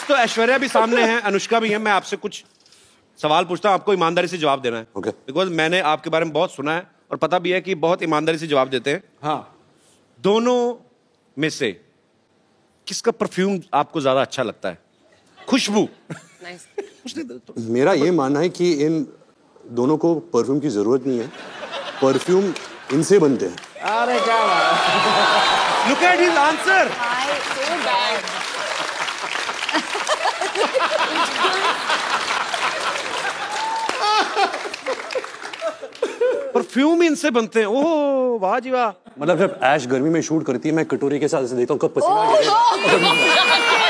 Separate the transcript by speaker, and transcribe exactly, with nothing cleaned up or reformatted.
Speaker 1: आज तो ऐश्वर्या भी सामने है, अनुष्का भी है। मैं आपसे कुछ सवाल पूछता हूँ, आपको ईमानदारी से जवाब देना है।
Speaker 2: ओके।
Speaker 1: बिकॉज मैंने आपके बारे में बहुत सुना है और पता भी है कि बहुत ईमानदारी से जवाब देते हैं।
Speaker 3: हाँ।
Speaker 1: दोनों में से किसका परफ्यूम आपको ज्यादा अच्छा लगता है? खुशबू।
Speaker 2: मेरा ये मानना है कि इन दोनों को परफ्यूम की जरूरत नहीं है, परफ्यूम इनसे बनते हैं।
Speaker 3: अरे क्या बात।
Speaker 1: Look at his answer. Perfume इनसे बनते हैं। ओह वाह जी वाह।
Speaker 2: मतलब जब ऐश गर्मी में शूट करती है, मैं कटोरी के साथ ऐसे देखता हूँ कब पसीना गिरे।